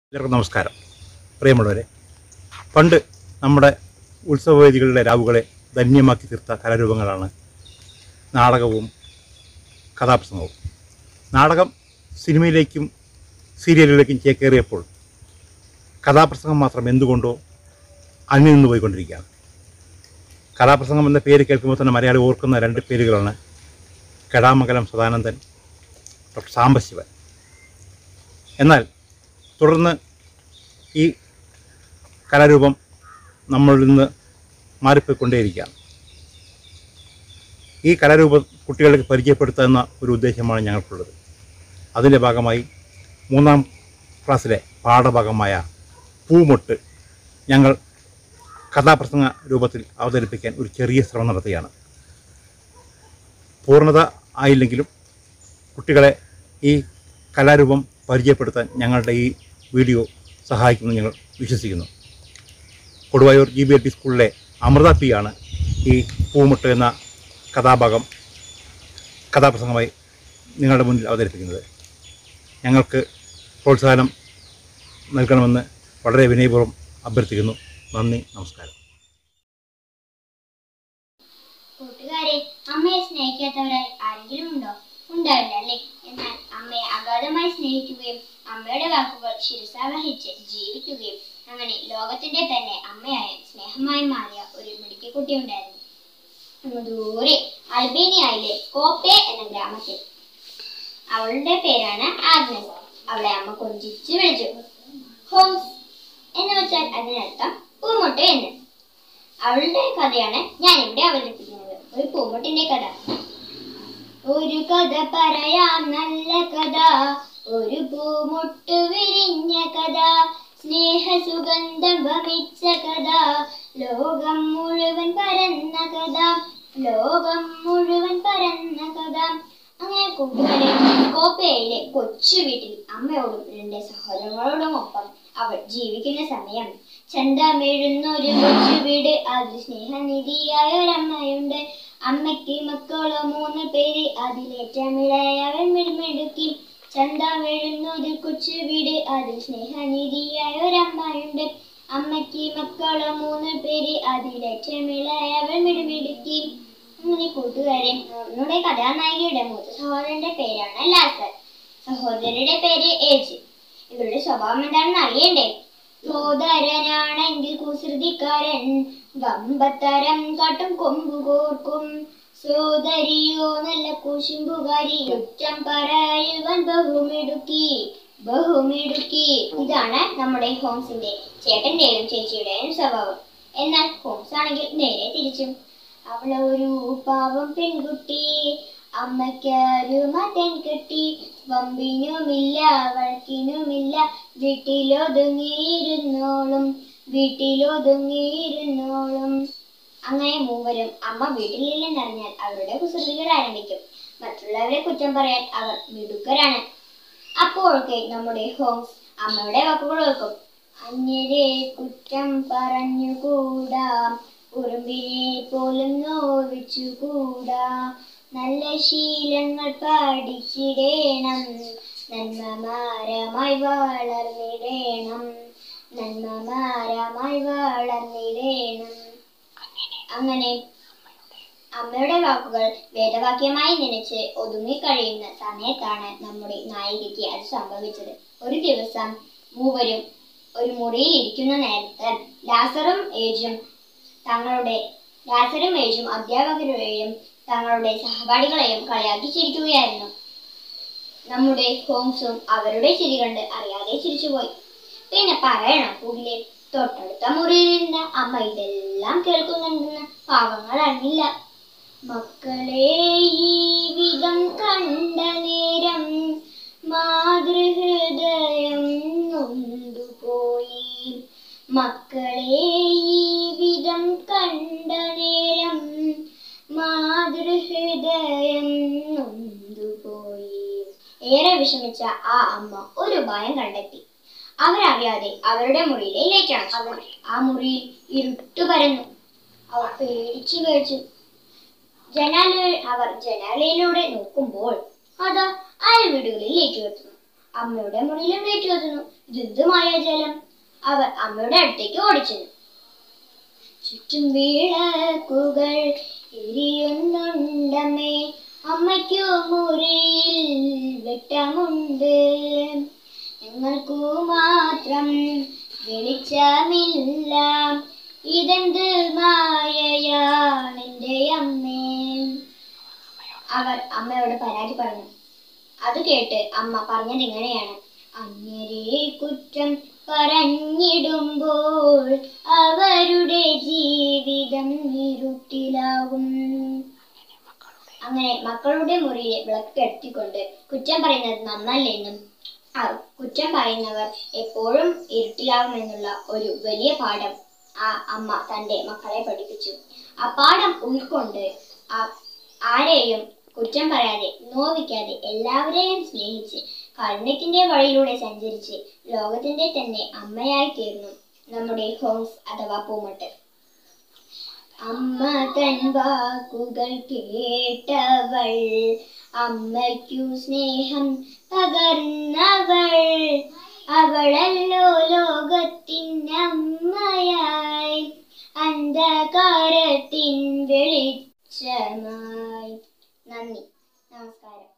എല്ലാവർക്കും നമസ്കാരം. പ്രിയമുള്ളവരെ, പണ്ട് നമ്മുടെ ഉത്സവവേദികളുടെ രാവുകളെ ധന്യമാക്കി തീർത്ത കലാരൂപങ്ങളാണ് നാടകവും കഥാപ്രസംഗവും. നാടകം സിനിമയിലേക്കും സീരിയലുകളിലേക്കും ചേക്കേറിയപ്പോൾ കഥാപ്രസംഗം മാത്രം എന്തുകൊണ്ടോ അന്യം നിന്ന് പോയിക്കൊണ്ടിരിക്കുകയാണ്. കഥാപ്രസംഗം എന്ന പേര് കേൾക്കുമ്പോൾ തന്നെ മലയാളി ഓർക്കുന്ന രണ്ട് പേരുകളാണ് കെടാമംഗലം സദാനന്ദൻ, ഡോക്ടർ സാംബശിവൻ. എന്നാൽ തുടർന്ന് ഈ കലാരൂപം നമ്മളിൽ നിന്ന് മാറിപ്പോയിക്കൊണ്ടേയിരിക്കുകയാണ്. ഈ കലാരൂപം കുട്ടികൾക്ക് പരിചയപ്പെടുത്തുക എന്ന ഒരു ഉദ്ദേശമാണ് ഞങ്ങൾക്കുള്ളത്. അതിൻ്റെ ഭാഗമായി 3ാം ക്ലാസ്സിലെ പാഠഭാഗമായ പൂമൊട്ട് ഞങ്ങൾ കഥാപ്രസംഗ രൂപത്തിൽ അവതരിപ്പിക്കാൻ ഒരു ചെറിയ ശ്രമം നടത്തുകയാണ്. പൂർണ്ണത ആയില്ലെങ്കിലും കുട്ടികളെ ഈ കലാരൂപം പരിചയപ്പെടുത്താൻ ഞങ്ങളുടെ ഈ വീഡിയോ സഹായിക്കുമെന്ന് ഞങ്ങൾ വിശ്വസിക്കുന്നു. കൊടുവായൂർ GBLP സ്കൂളിലെ അമൃത P ആണ് ഈ പൂമുട്ട് എന്ന കഥാപ്രസംഗമായി നിങ്ങളുടെ മുന്നിൽ അവതരിപ്പിക്കുന്നത്. ഞങ്ങൾക്ക് പ്രോത്സാഹനം നൽകണമെന്ന് വളരെ വിനയപൂർവ്വം അഭ്യർത്ഥിക്കുന്നു. നന്ദി, നമസ്കാരം. കൂട്ടുകാരെ, അമ്മയെ സ്നേഹിക്കാത്തവരായി ആരെങ്കിലും ഉണ്ടോ? ഉണ്ടാവില്ല അല്ലേ? എന്നാൽ അമ്മയെ അഗാധമായി സ്നേഹിക്കുകയും അമ്മയുടെ വാക്കുകൾ ശിരസാവഹിച്ച് ജീവിക്കുകയും അങ്ങനെ ലോകത്തിന്റെ തന്നെ അമ്മയായും സ്നേഹമായി മാറിയ ഒരു മിടുക്കിക്കുട്ടി ഉണ്ടായിരുന്നു. ദൂരെ അൽബേനിയയിലെ കോപ്പെ എന്ന ഗ്രാമത്തിൽ. അവളുടെ പേരാണ് ആഗ്നസ്. അവളെ അമ്മ കൊഞ്ചിച്ചു വിളിച്ചു ഹോംസ് എന്ന് വെച്ചാൽ അതിനർത്ഥം പൂമുട്ട് എന്ന്. അവളുടെ കഥയാണ് ഞാൻ ഇവിടെ അവതരിപ്പിക്കുന്നത്. ഒരു പൂമുട്ടിന്റെ കഥ. ഒരു കഥ പറയാം, നല്ല കഥ, ഒരു പൂമുട്ട് വിരിഞ്ഞ കഥ, സ്നേഹ സുഗന്ധം വമിച്ച കഥ, ലോകം മുഴുവൻ പരന്ന കഥ, ലോകം മുഴുവൻ പരന്ന കഥ. അങ്ങനെ കൂട്ടുകാരെ, കോപ്പയിലെ കൊച്ചു വീട്ടിൽ അമ്മയോടും 2 സഹോദരങ്ങളോടും ഒപ്പം അവൾ ജീവിക്കുന്ന സമയം ചന്തമെഴുന്ന ഒരു കൊച്ചു വീട്. അതിൽ സ്നേഹനിധിയായ ഒരമ്മയുണ്ട്. അമ്മയ്ക്ക് മക്കളോ 3 പേര്. അതിലേറ്റവും ഇളയവൻ മിടുമിടുക്കി. ചന്തമെഴുന്ന ഒരു കൊച്ചു വീട്. അതിൽ സ്നേഹനിധിയായ ഒരമ്മയുണ്ട്. അമ്മയ്ക്ക് മക്കളോ 3 പേര്. അതിലേറ്റവും ഇളയവൻ മിടുമിടുക്കി. അങ്ങനെ കൂട്ടുകാരെ, നമ്മുടെ കഥാനായികയുടെ മൂത്ത സഹോദരന്റെ പേരാണ് ലാസർ. സഹോദരിയുടെ പേര് ഏജ്. ഇവരുടെ സ്വഭാവം എന്താണെന്ന് അറിയണ്ടേ? സഹോദരനാണെങ്കിൽ കുസൃതിക്കാരൻ, വമ്പത്തരം കാട്ടും കൊമ്പുകോർക്കും. സോദരിയോ നല്ല കുശുമ്പുകാരി, കുറ്റം പറയുവാൻ ബഹുമിടുക്കി. ഇതാണ് നമ്മുടെ ഹോംസിന്റെ ചേട്ടന്റെയും ചേച്ചിയുടെയും സ്വഭാവം. എന്നാൽ ഹോംസ് ആണെങ്കിൽ നേരെ തിരിച്ചും. അവളൊരു പാവം പെൺകുട്ടി, അമ്മയ്ക്കൊരു മകൻ കെട്ടി. വമ്പിനുമില്ല വഴക്കിനുമില്ല, വീട്ടിലൊതുങ്ങിയിരുന്നോളും. അങ്ങനെ മൂവരും അമ്മ വീട്ടിലില്ലെന്നറിഞ്ഞാൽ അവരുടെ കുസൃതികൾ ആരംഭിക്കും. മറ്റുള്ളവരെ കുറ്റം പറയാൻ അവർ മിടുക്കരാണ്. അപ്പോഴൊക്കെ നമ്മുടെ ഹോംസ് അമ്മയുടെ വാക്കുകൾ ഓർക്കും. അന്യരെ കുറ്റം പറഞ്ഞുകൂടാ, ഉറുമ്പിനെ പോലും നോവിച്ചുകൂടാ, നല്ല ശീലങ്ങൾ പഠിച്ചിടേണം, നന്മമാരമായി വളർന്നിടേണം. അങ്ങനെ അമ്മയുടെ വാക്കുകൾ വേദവാക്യമായി നനച്ച് ഒതുങ്ങിക്കഴിയുന്ന സമയത്താണ് നമ്മുടെ നായികയ്ക്ക് അത് സംഭവിച്ചത്. ഒരു ദിവസം മൂവരും ഒരു മുറിയിൽ ഇരിക്കുന്ന നേരത്ത് ലാസറും ഏജും അധ്യാപകരെയും തങ്ങളുടെ സഹപാഠികളെയും കളിയാക്കി ചിരിക്കുകയായിരുന്നു. നമ്മുടെ ഹോംസും അവരുടെ ചിരി കണ്ട് അറിയാതെ ചിരിച്ചുപോയി. പിന്നെ പറയണം കൂടില്ലേ, തൊട്ടടുത്ത മുറിയിലിരുന്ന അമ്മ ഇതെല്ലാം കേൾക്കുന്നുണ്ടെന്ന് പാവങ്ങൾ അറിഞ്ഞില്ല. മക്കളെ ഈ വിധം കണ്ട നേരം മാതൃഹൃദയം നൊന്തുപോയി. മക്കളെ ഈ വിധം കണ്ട നേരം മാതൃഹൃദയം നൊന്തുപോയി. ഏറെ വിഷമിച്ച ആ അമ്മ ഒരു ഉപായം കണ്ടെത്തി. അവരറിയാതെ അവരുടെ മുറിയിലെ ലൈറ്റ് അണച്ചു. ആ മുറിയിൽ ഇരുട്ടു പരന്നു. അവർ പേടിച്ചു. അവർ ജനാലയിലൂടെ നോക്കുമ്പോൾ അതാ അയൽ വീടുകളിൽ ലൈറ്റ് കത്തുന്നു. അമ്മയുടെ മുറിയിലും ലൈറ്റ് കത്തുന്നു. ഇതെന്ത് മായാജാലം? അവർ അമ്മയുടെ അടുത്തേക്ക് ഓടിച്ചെന്നു. ചുറ്റും വിളക്കുകൾ എരിയുന്നുണ്ടമ്മേ, അമ്മയ്ക്കു മുറിയിൽ വെട്ടമുണ്ട്, ഞങ്ങൾക്കു മാത്രം വെളിച്ചമില്ല, ഇതെന്ത് മായയാണെന്റെ അമ്മേ. അവർ അമ്മയോട് പരാതി പറഞ്ഞു. അത് കേട്ട് അമ്മ പറഞ്ഞത് ഇങ്ങനെയാണ്: അന്യരെ കുറ്റം പറഞ്ഞിടുമ്പോൾ അവരുടെ ജീവിതം ഇരുട്ടിലാകും. അങ്ങനെ മക്കളുടെ മുറിയെ വിളക്കെടുത്തിക്കൊണ്ട് കുറ്റം പറയുന്നത് നന്നല്ലെന്നും കുറ്റം പറയുന്നവർ എപ്പോഴും ഇരുട്ടിലാകുമെന്നുള്ള ഒരു വലിയ പാഠം ആ അമ്മ തന്റെ മക്കളെ പഠിപ്പിച്ചു. ആ പാഠം ഉൾക്കൊണ്ട് ആരെയും കുറ്റം പറയാതെ, നോവിക്കാതെ, എല്ലാവരെയും സ്നേഹിച്ച് കാരുണ്യത്തിന്റെ വഴിയിലൂടെ സഞ്ചരിച്ച് ലോകത്തിന്റെ തന്നെ അമ്മയായി തീർന്നു നമ്മുടെ ഹോംസ് അഥവാ പൂമൊട്ട്. അമ്മ തൻ വാക്കുകൾ കേട്ടവൾ, അമ്മയ്ക്കു സ്നേഹം പകർന്നവൾ, അവളല്ലോ ലോകത്തിനമ്മയായി, അന്ധകാരത്തിൻ വെളിച്ചമായി. നന്ദി, നമസ്കാരം.